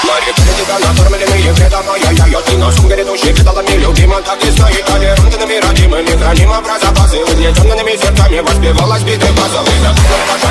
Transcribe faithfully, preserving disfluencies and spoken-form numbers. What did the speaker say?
Смотри, для тебя накормленные предомая я ты на сумке ведущий педалами любима. Так и стоит толерантными родимыми. Храним образ запасы угнетенными сердцами. Воспевалась биты базовых.